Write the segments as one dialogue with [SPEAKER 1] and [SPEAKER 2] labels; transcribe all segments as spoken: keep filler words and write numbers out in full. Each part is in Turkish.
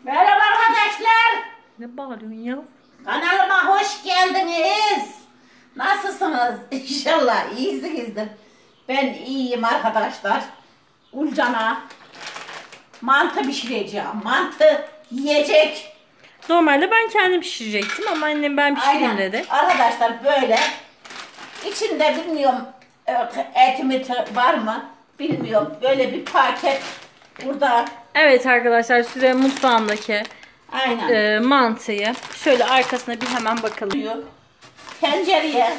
[SPEAKER 1] Merhaba arkadaşlar.
[SPEAKER 2] Ne bağırıyorsun ya?
[SPEAKER 1] Kanalıma hoş geldiniz. Nasılsınız? İnşallah iyisinizdir. Ben iyiyim arkadaşlar. Ulcan'a mantı pişireceğim. Mantı yiyecek.
[SPEAKER 2] Normalde ben kendim pişirecektim ama annem ben pişireyim
[SPEAKER 1] Aynen.
[SPEAKER 2] dedi.
[SPEAKER 1] Arkadaşlar böyle. İçinde bilmiyorum et mi var mı? Bilmiyorum. Böyle bir paket burada.
[SPEAKER 2] Evet arkadaşlar, size mutfağımdaki
[SPEAKER 1] Aynen.
[SPEAKER 2] e, mantıyı şöyle arkasına bir hemen bakalım.
[SPEAKER 1] Tencereye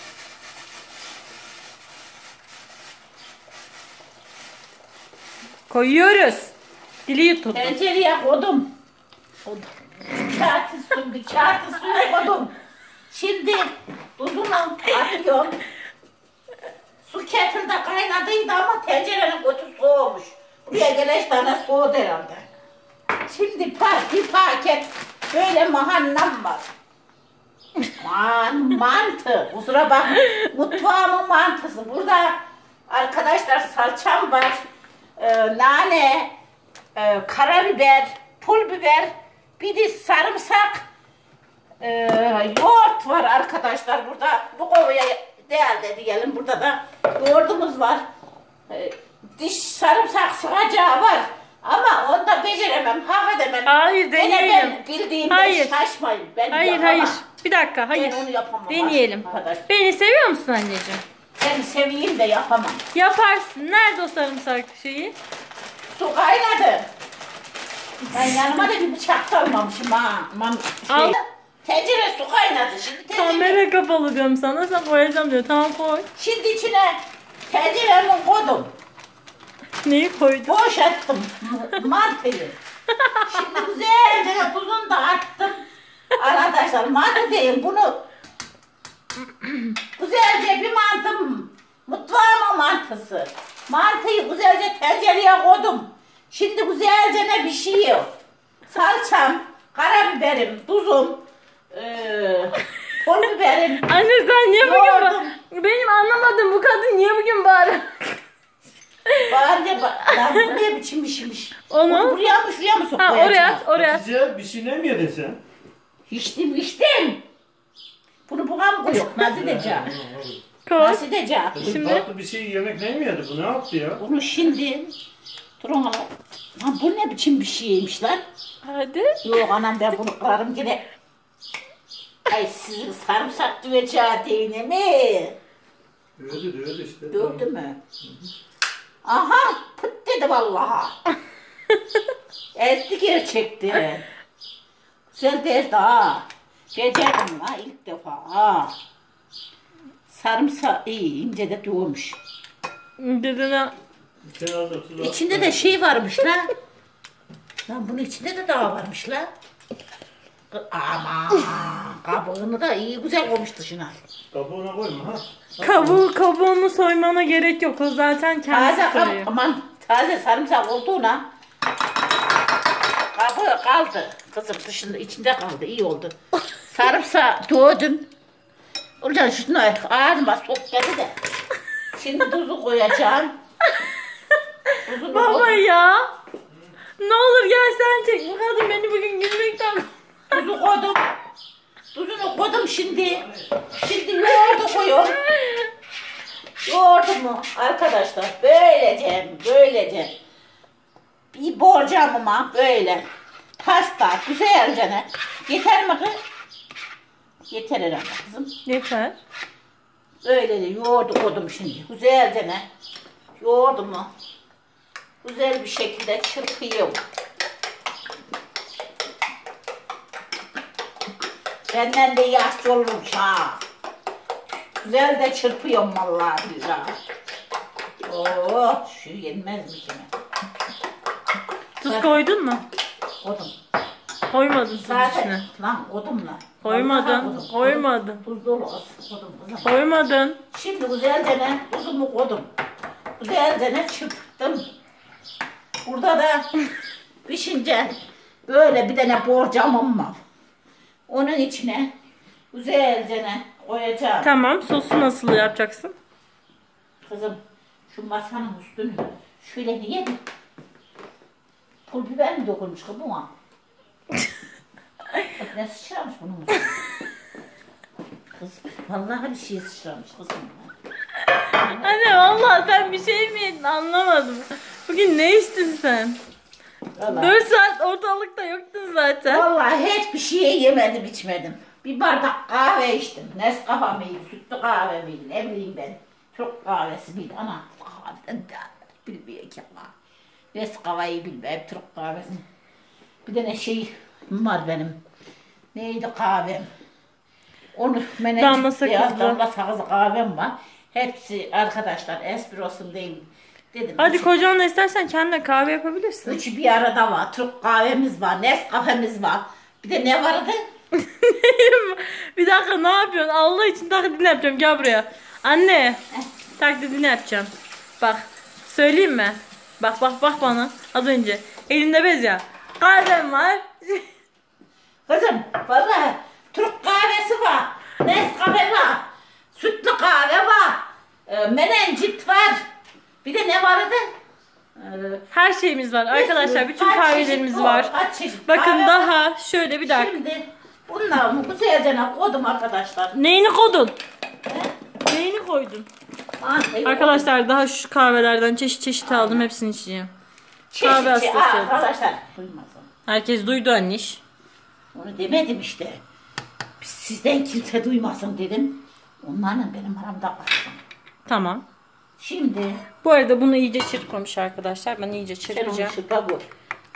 [SPEAKER 2] Koyuyoruz. Dili yutuldu.
[SPEAKER 1] tencereye koydum. Kağıtı su, kağıtı suyu koydum. Şimdi tuzunu atıyorum. Su kettle'da kaynadıydı ama tencerenin kötü soğumuş. Buraya gelen tane soğudu herhalde. Şimdi bir paket böyle mahannem var. Man, mantı. Kusura bak. Mutfağımın mantısı. Burada arkadaşlar salçam var. Ee, nane, e, karabiber, pul biber, bir de sarımsak, e, yoğurt var arkadaşlar. Burada bu kovaya değerli diyelim. Burada da yoğurdumuz var. E, diş sarımsak sıkacağı var. Ama onu da beceremem, hak edemem.
[SPEAKER 2] Hayır, deneyelim.
[SPEAKER 1] Ben bildiğimde
[SPEAKER 2] Hayır.
[SPEAKER 1] şaşmayın. Ben
[SPEAKER 2] Hayır
[SPEAKER 1] yapamam.
[SPEAKER 2] hayır. Bir dakika, hayır.
[SPEAKER 1] Ben onu yapamam.
[SPEAKER 2] Deneyelim.
[SPEAKER 1] Arkadaş.
[SPEAKER 2] Beni seviyor musun anneciğim?
[SPEAKER 1] Seni seveyim de yapamam.
[SPEAKER 2] Yaparsın. Nerede o sarımsak şeyi?
[SPEAKER 1] Su kaynadı. Ben yanıma da bir bıçak da almamışım ha. Aman şey.
[SPEAKER 2] Al.
[SPEAKER 1] Tencere su kaynadı. Şimdi tencere.
[SPEAKER 2] Kamera kapalı diyorum sana. Sen koyacağım diyor. Tamam koy.
[SPEAKER 1] Şimdi içine tenceremi koydum.
[SPEAKER 2] Neyi koydun?
[SPEAKER 1] Boşalttım mantıyı. Şimdi güzelce tuzunu da attım. Arkadaşlar mantı değil bunu. Güzelce bir mantım. Mutfağımın mantısı. Mantıyı güzelce tencereye koydum. Şimdi güzelce ne pişiyor? Salçam, karabiberim, tuzum, ee, pul biberim.
[SPEAKER 2] Anne sen niye bugün
[SPEAKER 1] Yoğurdum.
[SPEAKER 2] ba- Benim anlamadım, bu kadın niye bugün bağırıyor?
[SPEAKER 1] Bari bak, lan bu ne biçim işmiş?
[SPEAKER 2] Onu-
[SPEAKER 1] Onu buraya mı şuraya mı sok
[SPEAKER 2] Ha,
[SPEAKER 1] koyacağım?
[SPEAKER 2] oraya at, oraya at.
[SPEAKER 3] Hatice bir şey ne mi yedin sen?
[SPEAKER 1] İçtim içtim. Bunu buna mı koyuyor? Nasıl edeceğim?
[SPEAKER 2] Koy.
[SPEAKER 1] Nasıl edeceğim?
[SPEAKER 3] Kızım
[SPEAKER 2] Şimdi-
[SPEAKER 3] tatlı bir şey yemek ne mi yedi? Bu ne yaptı ya?
[SPEAKER 1] Bunu şimdi durun hala. Lan bu ne biçim bir şeymiş lan?
[SPEAKER 2] Hadi.
[SPEAKER 1] Yok anam ben bunu kırarım yine. Ay sizin sarımsak döveceği değine mi?
[SPEAKER 3] Dövdü dövdü işte.
[SPEAKER 1] Dövdü mü? Aha pıt dedi vallahi. Ezdi gerçekti. Güzel de ezdi ha. Becerdim ha ilk defa ha. Sarımsak iyi ince de dövmüş.
[SPEAKER 2] Dedene
[SPEAKER 3] Kenarda tuz at.
[SPEAKER 1] İçinde de şey varmış la. Lan bunun içinde de daha varmış la. Aman kabuğunu da iyi güzel koymuş dışına.
[SPEAKER 3] Kabuğuna koyma ha.
[SPEAKER 2] kabuğu kabuğunu soymana gerek yok. O zaten kendisi
[SPEAKER 1] Taze kab
[SPEAKER 2] soyuyor.
[SPEAKER 1] aman taze sarımsak olduğuna kabuğu kaldı. Kızım dışında içinde kaldı iyi oldu. Sarımsak doğdun. Ulan şunu ağzıma sok geldi de. Şimdi tuzu koyacağım. Tuzunu
[SPEAKER 2] Baba
[SPEAKER 1] koydum.
[SPEAKER 2] ya. Ne olur gel sen çek. Bu kadın beni bugün gülmekten...
[SPEAKER 1] Tuzu koydum. Tuzunu koydum şimdi. Şimdi yoğurdu koyuyorum. Yoğurdumu arkadaşlar böylece böylece bir borcamıma böyle pasta güzelce ne? Yeter mi kız? Yeter herhalde kızım.
[SPEAKER 2] Yeter.
[SPEAKER 1] Böylece yoğurdu koydum şimdi. Güzelce ne? Yoğurdumu güzel bir şekilde çırpıyorum. Benden de yaşlı olmuş ha. Güzel de çırpıyorum vallahi billahi. Oo, şu yenmez mi şimdi?
[SPEAKER 2] Tuz koydun mu?
[SPEAKER 1] Koydum.
[SPEAKER 2] Koymadın tuz içine.
[SPEAKER 1] Zaten lan koydum lan.
[SPEAKER 2] Koymadın,
[SPEAKER 1] Vallahi koydum,
[SPEAKER 2] koymadın.
[SPEAKER 1] koydum. Tuz dolu olsun koydum kızım.
[SPEAKER 2] Koymadın.
[SPEAKER 1] Şimdi güzelce ne? Tuzumu koydum. Güzelce ne çırptım. Burada da pişince böyle bir tane borcamım var. Onun içine güzelce ne koyacağım.
[SPEAKER 2] Tamam, sosu nasıl yapacaksın?
[SPEAKER 1] Kızım şu masanın üstünü şöyle niye pul biber mi dokunmuş ki buna? Kız ne sıçramış bunun? Kız vallahi bir şey sıçramış kızım.
[SPEAKER 2] Anne vallahi sen bir şey mi yedin anlamadım. Bugün ne içtin sen?
[SPEAKER 1] Vallahi.
[SPEAKER 2] dört saat ortalıkta yoktun zaten.
[SPEAKER 1] Vallahi hiçbir şey yemedim içmedim. Bir bardak kahve içtim. Nescafe miydi, sütlü kahve miydi, ne bileyim ben. Türk kahvesi miydi, ana kahveden de bilmiyor ki ama. Nescafe'yi bilmem, Türk kahvesini. Bir tane şey var benim. Neydi kahvem? Onu
[SPEAKER 2] Damla sakızlı.
[SPEAKER 1] Damla sakızlı kahvem var. Hepsi arkadaşlar espresso değil. Dedim.
[SPEAKER 2] Hadi
[SPEAKER 1] üçü,
[SPEAKER 2] kocanla istersen kendine kahve yapabilirsin.
[SPEAKER 1] üçü bir arada var. Türk kahvemiz var, Nescafe'miz var. Bir de ne vardı?
[SPEAKER 2] Bir dakika ne yapıyorsun? Allah için taklidini yapacağım. Gel buraya. Anne. Taklidini yapacağım. Bak. Söyleyeyim mi? Bak bak bak bana. Az önce. Elimde bez ya. Kahvem var.
[SPEAKER 1] Kızım vallahi Türk kahvesi var, Nescafe var, sütlü kahve var, e, menencit var. Bir de ne vardı? E,
[SPEAKER 2] Her şeyimiz var arkadaşlar. Bütün
[SPEAKER 1] kaç
[SPEAKER 2] kahvelerimiz
[SPEAKER 1] çeşit
[SPEAKER 2] var.
[SPEAKER 1] Kaç çeşit
[SPEAKER 2] Bakın
[SPEAKER 1] kahve var.
[SPEAKER 2] daha şöyle bir dakika.
[SPEAKER 1] Şimdi bunları güzelce koydum arkadaşlar.
[SPEAKER 2] Neyini koydun?
[SPEAKER 1] He?
[SPEAKER 2] Neyini koydun?
[SPEAKER 1] Ah, eyvah.
[SPEAKER 2] Arkadaşlar daha şu kahvelerden çeşit çeşit aldım. Hepsini içeceğim.
[SPEAKER 1] Çeşit
[SPEAKER 2] kahve
[SPEAKER 1] çeşit-
[SPEAKER 2] hastası.
[SPEAKER 1] Aa, arkadaşlar duymasın.
[SPEAKER 2] Herkes duydu anniş.
[SPEAKER 1] Onu demedim işte. Sizden kimse duymasın dedim. Onlarla benim aramda kalsın.
[SPEAKER 2] Tamam.
[SPEAKER 1] Şimdi
[SPEAKER 2] Bu arada bunu iyice çırpmamış arkadaşlar. Ben iyice
[SPEAKER 1] sen onu
[SPEAKER 2] çırpacağım.
[SPEAKER 1] şıpa koy.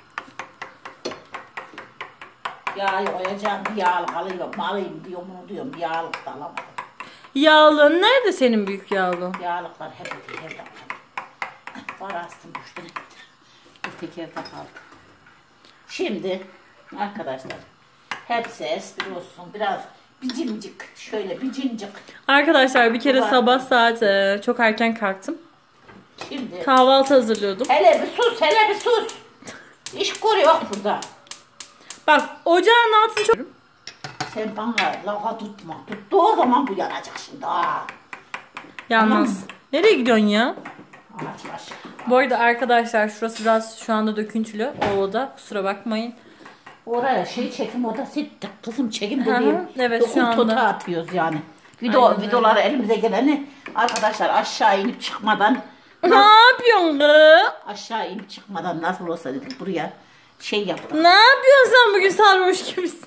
[SPEAKER 1] Yağı koyacağım, bir yağlık alıyorum, alayım diyorum, bunu diyorum, bir yağlık da alamadım.
[SPEAKER 2] Yağlın nerede senin büyük yağlı?
[SPEAKER 1] Yağlıklar hep evde kaldı. Var astım düştü. Bir tek evde kaldı. Şimdi arkadaşlar hepsi espri olsun, biraz bicimcik, şöyle bicincik.
[SPEAKER 2] Arkadaşlar bir kere
[SPEAKER 1] Var.
[SPEAKER 2] sabah saat e, çok erken kalktım.
[SPEAKER 1] Şimdi
[SPEAKER 2] Kahvaltı hazırlıyordum.
[SPEAKER 1] hele bir sus, hele bir sus. İş görüyor burada.
[SPEAKER 2] Bak ocağın altını çok...
[SPEAKER 1] Sen bana lafa tutma. Tuttuğu zaman bu yanacak şimdi. Aa.
[SPEAKER 2] Yanmaz. Nereye gidiyorsun ya?
[SPEAKER 1] Aç aç.
[SPEAKER 2] Bu arada arkadaşlar şurası biraz şu anda döküntülü. O oda. Kusura bakmayın.
[SPEAKER 1] Oraya şey çekim odası ettik. Kızım çekim
[SPEAKER 2] Hı hı,
[SPEAKER 1] dediğim.
[SPEAKER 2] evet, şu
[SPEAKER 1] dokun
[SPEAKER 2] anda.
[SPEAKER 1] tota atıyoruz yani. Video,
[SPEAKER 2] Aynen öyle.
[SPEAKER 1] videoları elimize geleni arkadaşlar aşağı inip çıkmadan
[SPEAKER 2] Ne yapıyorsun kız?
[SPEAKER 1] aşağı inip çıkmadan nasıl olsa dedik buraya şey yapalım.
[SPEAKER 2] Ne yapıyorsun sen bugün sarhoş gibisin?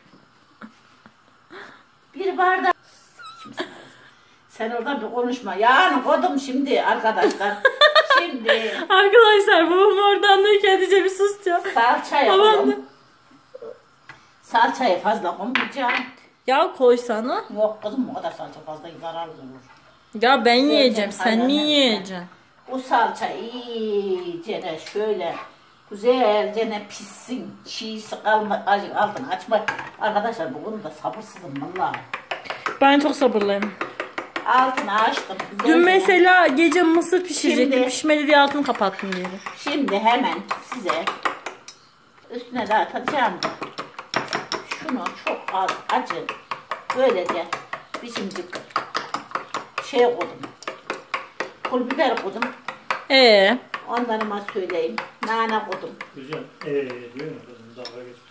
[SPEAKER 1] Bir bardak. Kimse- Sen oradan bir konuşma. Yani kodum şimdi arkadaşlar. Şimdi
[SPEAKER 2] Arkadaşlar babam oradan da kendince bir sus diyor.
[SPEAKER 1] salça
[SPEAKER 2] Babam da.
[SPEAKER 1] yapıyorum. Salçayı fazla koymayacağım.
[SPEAKER 2] Ya koysana.
[SPEAKER 1] Yok kızım o kadar salça fazla zararlı olur.
[SPEAKER 2] Ya ben yiyeceğim. Sen
[SPEAKER 1] aynen,
[SPEAKER 2] niye
[SPEAKER 1] aynen.
[SPEAKER 2] yiyeceksin?
[SPEAKER 1] Bu salça iyice de şöyle güzelce ne pişsin. Çiğsi kalma, altını açma. Arkadaşlar bugün de sabırsızım vallahi.
[SPEAKER 2] Ben çok sabırlıyım.
[SPEAKER 1] Altını açtım.
[SPEAKER 2] Dün
[SPEAKER 1] güzelce.
[SPEAKER 2] mesela gece mısır pişirecektim.
[SPEAKER 1] Şimdi-
[SPEAKER 2] Pişmedi diye altını kapattım diye.
[SPEAKER 1] Şimdi hemen size üstüne de atacağım. Şunu çok az acı böylece biçimcik şey koydum. Pul biber koydum.
[SPEAKER 2] Ee,
[SPEAKER 1] Onlarıma söyleyeyim. Nane koydum.
[SPEAKER 3] Güzel. Eee diyor mu kızım? Dalga geçmiş.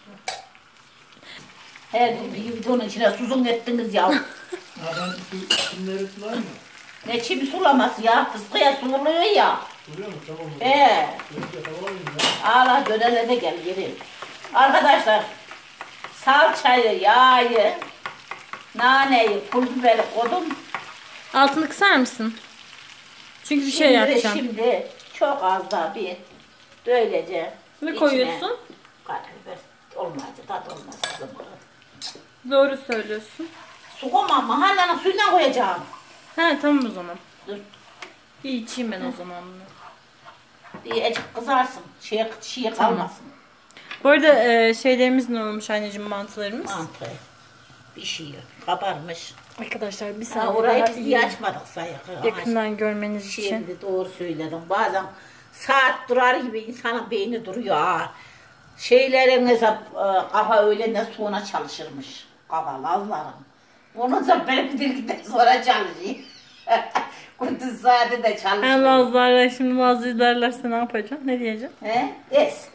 [SPEAKER 1] Her bir videonun içine suzun ettiniz ya.
[SPEAKER 3] Ha ben şu kimleri sulayım mı?
[SPEAKER 1] Ne çimi sulaması ya? Fıstığa sululuyor ya.
[SPEAKER 3] Suluyor mu? Tamam mı?
[SPEAKER 1] He.
[SPEAKER 3] Önce havalayayım ya.
[SPEAKER 1] Ağla dönele de gel geri. Arkadaşlar salçayı, yağı, naneyi, pul biberi koydum.
[SPEAKER 2] altını kısar mısın? Çünkü bir şey
[SPEAKER 1] Şimdi-
[SPEAKER 2] yapacağım.
[SPEAKER 1] Şimdi çok az daha bir böylece
[SPEAKER 2] Ne
[SPEAKER 1] içine
[SPEAKER 2] koyuyorsun?
[SPEAKER 1] karabiber olmazsa tat olmaz. kızım.
[SPEAKER 2] Doğru söylüyorsun.
[SPEAKER 1] Su koymam mahallenin suyundan koyacağım.
[SPEAKER 2] He tamam o zaman.
[SPEAKER 1] Dur.
[SPEAKER 2] İyi içeyim ben o zaman bunu.
[SPEAKER 1] Bir ecik kızarsın. Şey, şey kalmasın.
[SPEAKER 2] Bu arada e, şeylerimiz ne olmuş anneciğim mantılarımız?
[SPEAKER 1] Mantı. Bir şey kabarmış.
[SPEAKER 2] Arkadaşlar bir
[SPEAKER 1] Ha,
[SPEAKER 2] saniye
[SPEAKER 1] orayı
[SPEAKER 2] daha
[SPEAKER 1] biz
[SPEAKER 2] iyi
[SPEAKER 1] niye açmadık sayık?
[SPEAKER 2] yakından görmeniz için.
[SPEAKER 1] Şimdi doğru söyledim. Bazen saat durar gibi insanın beyni duruyor ha. Şeylerinize e, kafa öğlenden sonra çalışırmış. Kafa lazlarım. Onun da benim dilgiden sonra çalışıyor. Kunduz saati de çalışıyor.
[SPEAKER 2] Hem bazılarla şimdi bazı izlerlerse ne yapacaksın? Ne diyeceksin?
[SPEAKER 1] He? Es.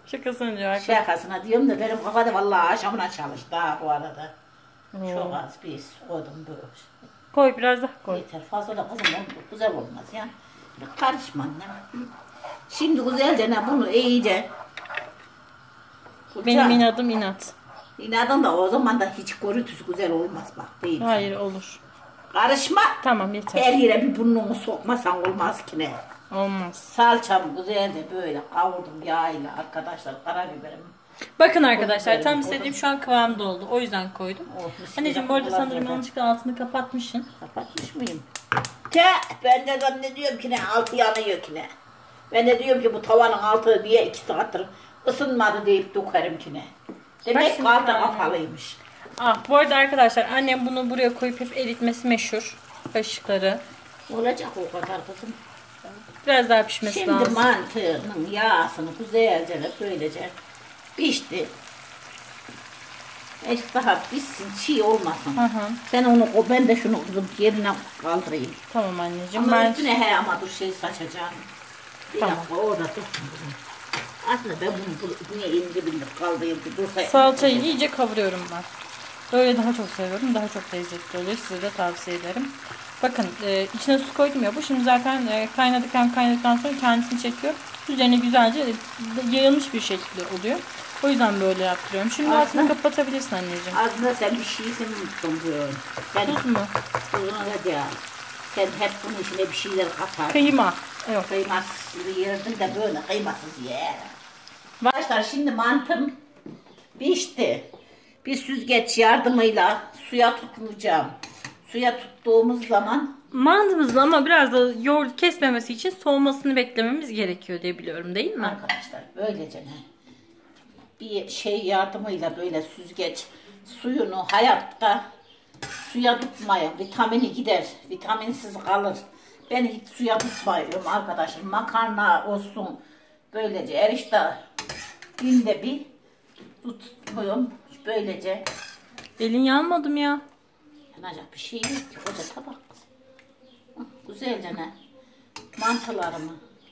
[SPEAKER 2] Şakasını diyor arkadaşlar.
[SPEAKER 1] Şakasına diyorum da benim kafada vallahi akşamına çalıştı ha bu arada.
[SPEAKER 2] Oo.
[SPEAKER 1] Çok az bir su koydum böyle.
[SPEAKER 2] Koy biraz daha koy.
[SPEAKER 1] Yeter fazla da kızım oldu, güzel olmaz ya. Karışma annem. Şimdi güzelce ne bunu iyice.
[SPEAKER 2] Benim inadım inat.
[SPEAKER 1] İnadın da o zaman da hiç görüntüsü güzel olmaz bak değil.
[SPEAKER 2] Hayır olur.
[SPEAKER 1] Karışma.
[SPEAKER 2] Tamam yeter.
[SPEAKER 1] Her yere bir burnunu sokmasan olmaz ki ne.
[SPEAKER 2] Olmaz.
[SPEAKER 1] Salçamı güzelce böyle kavurdum yağıyla arkadaşlar karabiberim.
[SPEAKER 2] Bakın arkadaşlar
[SPEAKER 1] Koydum,
[SPEAKER 2] tam
[SPEAKER 1] koydum.
[SPEAKER 2] istediğim şu an kıvamda oldu. O yüzden koydum.
[SPEAKER 1] Oh, mis
[SPEAKER 2] Anneciğim
[SPEAKER 1] gibi
[SPEAKER 2] bu arada
[SPEAKER 1] kokular
[SPEAKER 2] sanırım
[SPEAKER 1] böyle.
[SPEAKER 2] yanlışlıkla altını kapatmışsın.
[SPEAKER 1] Kapatmış mıyım? Te, ben de zannediyorum ki ne altı yanıyor ki ne. Ben de diyorum ki bu tavanın altı niye iki saattir ısınmadı deyip dökerim ki ne. Demek
[SPEAKER 2] şimdi
[SPEAKER 1] ki altı
[SPEAKER 2] ben-
[SPEAKER 1] kapalıymış.
[SPEAKER 2] Ah bu arada arkadaşlar annem bunu buraya koyup hep eritmesi meşhur. Kaşıkları.
[SPEAKER 1] Olacak o kadar kızım.
[SPEAKER 2] Biraz daha pişmesi
[SPEAKER 1] Şimdi
[SPEAKER 2] lazım.
[SPEAKER 1] mantının yağsını güzelce ve böylece pişti. Hiç daha pişsin, çiğ olmasın.
[SPEAKER 2] Hı hı.
[SPEAKER 1] Sen onu, o ben de şunu kızım yerine kaldırayım.
[SPEAKER 2] Tamam anneciğim.
[SPEAKER 1] Ama
[SPEAKER 2] Ben
[SPEAKER 1] üstüne he ama dur şey saçacağım. Bir
[SPEAKER 2] Tamam.
[SPEAKER 1] dakika orada dursun kızım. Aslında ben bunu bu- niye ince bindik kaldırayım ki dursa.
[SPEAKER 2] salçayı iyice kavuruyorum ben. Böyle daha çok seviyorum. Daha çok lezzetli oluyor. Size de tavsiye ederim. Bakın e, içine su koydum ya. Bu şimdi zaten e, kaynadıktan kaynadıktan sonra kendisini çekiyor. Üzerine güzelce e, yayılmış bir şekilde oluyor. O yüzden böyle yaptırıyorum. Şimdi
[SPEAKER 1] Aslında-
[SPEAKER 2] altını kapatabilirsin anneciğim.
[SPEAKER 1] Aslında sen bir şeysin unuttun diyorum. Sen
[SPEAKER 2] Tuz mu?
[SPEAKER 1] tuzunu alacağım. Sen hep bunun içine bir şeyler katar.
[SPEAKER 2] Kıyma. Yok.
[SPEAKER 1] Kıymasız yerdin de böyle kıymasız yer. Arkadaşlar şimdi mantım pişti. Bir süzgeç yardımıyla suya tutmayacağım. Suya tuttuğumuz zaman
[SPEAKER 2] Mantımızın ama biraz da yoğurt kesmemesi için soğumasını beklememiz gerekiyor diye biliyorum değil mi?
[SPEAKER 1] arkadaşlar böylece ne? Bir şey yardımıyla böyle süzgeç suyunu hayatta suya tutmayın. Vitamini gider. Vitaminsiz kalır. Ben hiç suya tutmuyorum arkadaşlar. Makarna olsun. Böylece erişte günde bir tutmuyorum. Böylece
[SPEAKER 2] Elin yanmadı mı ya?
[SPEAKER 1] yanacak bir şey yok ki. Koca tabak. Hı, güzelce ne? Mantılarımı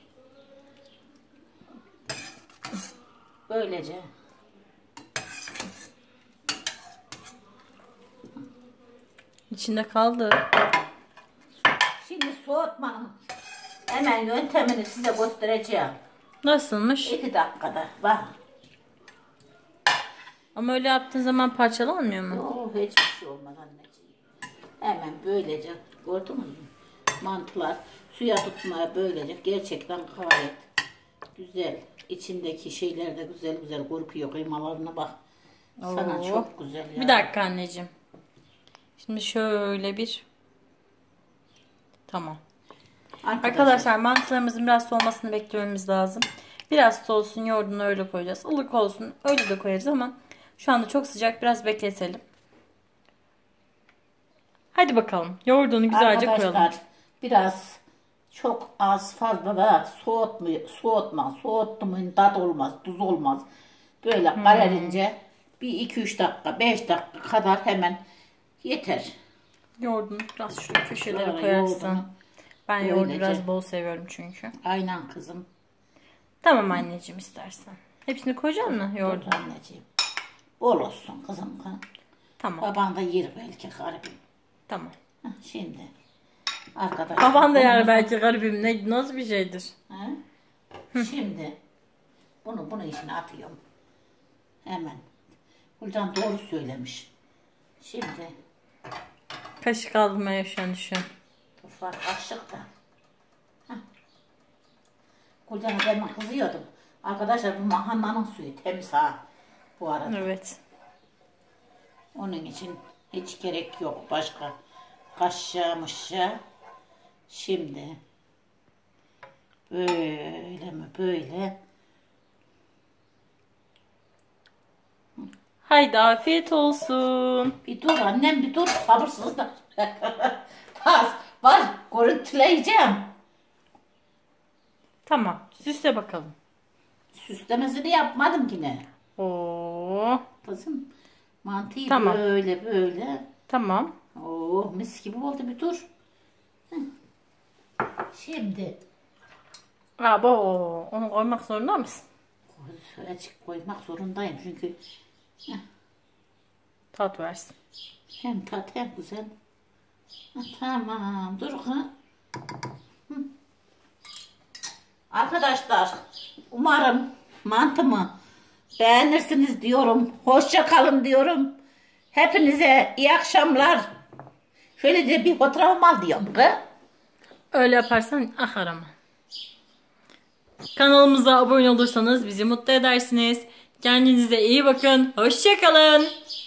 [SPEAKER 1] böylece
[SPEAKER 2] İçinde kaldı.
[SPEAKER 1] şimdi soğutmanın hemen yöntemini size göstereceğim.
[SPEAKER 2] Nasılmış?
[SPEAKER 1] iki dakikada. Bak.
[SPEAKER 2] Ama öyle yaptığın zaman parçalanmıyor mu?
[SPEAKER 1] Oh, hiçbir şey olmaz anneciğim. Hemen böylece gördünüz mü? Mantılar suya tutmaya böylece gerçekten gayet güzel. İçindeki şeyler de güzel güzel korkuyor kıymalarına bak. Sana
[SPEAKER 2] Oo.
[SPEAKER 1] çok güzel ya.
[SPEAKER 2] Bir dakika anneciğim. Şimdi şöyle bir... Tamam.
[SPEAKER 1] Arkadaşlar,
[SPEAKER 2] Arkadaşlar mantılarımızın biraz soğumasını beklememiz lazım. Biraz soğusun yoğurdunu öyle koyacağız. Ilık olsun öyle de koyarız ama şu anda çok sıcak, biraz bekletelim. Hadi bakalım yoğurdunu güzelce
[SPEAKER 1] arkadaşlar,
[SPEAKER 2] koyalım.
[SPEAKER 1] biraz çok az fazla da soğutma, soğutma, soğuttu mu tat olmaz, tuz olmaz. Böyle
[SPEAKER 2] Hmm.
[SPEAKER 1] kararınca bir iki üç dakika, beş dakika kadar hemen yeter.
[SPEAKER 2] Yoğurdunu biraz şöyle köşelere
[SPEAKER 1] Şöyle
[SPEAKER 2] koyarsan.
[SPEAKER 1] yoğurdunu
[SPEAKER 2] Ben yoğurdu
[SPEAKER 1] böylece.
[SPEAKER 2] biraz bol seviyorum çünkü.
[SPEAKER 1] Aynen kızım.
[SPEAKER 2] Tamam anneciğim istersen. Hepsini koyacak mısın
[SPEAKER 1] Dur
[SPEAKER 2] yoğurdu?
[SPEAKER 1] anneciğim. Bol olsun kızım. Ha.
[SPEAKER 2] Tamam.
[SPEAKER 1] Baban da yer belki garibim.
[SPEAKER 2] Tamam.
[SPEAKER 1] Ha, şimdi. Arkadaşlar.
[SPEAKER 2] Baban da yani
[SPEAKER 1] bunu-
[SPEAKER 2] belki garibim ne nasıl bir şeydir?
[SPEAKER 1] Ha? Şimdi bunu bunun içine atıyorum. Hemen. Hülcan doğru söylemiş. Şimdi
[SPEAKER 2] Kaşık almaya şu an şu an.
[SPEAKER 1] dur var kaşık da. Hülcan'a ben kızıyordum. Arkadaşlar bu mahallanın suyu temiz ha. Bu arada.
[SPEAKER 2] Evet.
[SPEAKER 1] Onun için hiç gerek yok başka kaşığa mışa. Şimdi böyle mi böyle.
[SPEAKER 2] Haydi afiyet olsun.
[SPEAKER 1] Bir dur annem bir dur sabırsız da. Tas var görüntüleyeceğim.
[SPEAKER 2] Tamam. Süsle bakalım.
[SPEAKER 1] Süslemesini yapmadım yine.
[SPEAKER 2] Oo.
[SPEAKER 1] Kızım mantıyı
[SPEAKER 2] Tamam.
[SPEAKER 1] böyle böyle.
[SPEAKER 2] Tamam.
[SPEAKER 1] Oh mis gibi oldu bir dur. Hı. Şimdi
[SPEAKER 2] Abo, onu koymak zorunda mısın?
[SPEAKER 1] Azıcık koymak zorundayım çünkü
[SPEAKER 2] Tat versin.
[SPEAKER 1] hem tat hem güzel. Ha, tamam dur kız. Hı. Arkadaşlar umarım mantımı beğenirsiniz diyorum. Hoşça kalın diyorum. Hepinize iyi akşamlar. Şöyle de bir fotoğrafımı al diyorum kız.
[SPEAKER 2] Öyle yaparsan ah arama. Kanalımıza abone olursanız bizi mutlu edersiniz. Kendinize iyi bakın. Hoşça kalın.